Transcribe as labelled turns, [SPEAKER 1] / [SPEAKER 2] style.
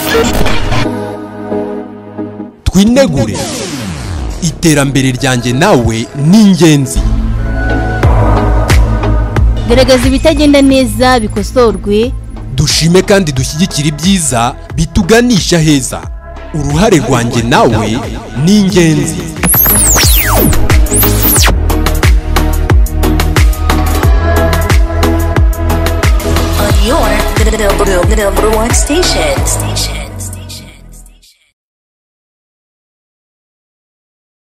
[SPEAKER 1] Twinegure iterambere ryanjye nawe ni ingenzi.
[SPEAKER 2] Garagaza ibitagenda neza bikosorwe,
[SPEAKER 1] dushime kandi dushyigikira ibyiza bituganisha heza. Uruhare rwanjye nawe ni ingenzi.
[SPEAKER 3] On your number one station.